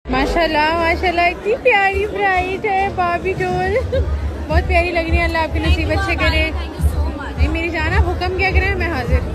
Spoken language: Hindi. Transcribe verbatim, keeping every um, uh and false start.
माशाल्लाह माशाल्लाह इतनी प्यारी ब्राइड है बाबी डोल। बहुत प्यारी लग रही है। अल्लाह आपके नसीब अच्छे करे। नहीं मेरी जान, आप हुक्म क्या करें, मैं हाजिर।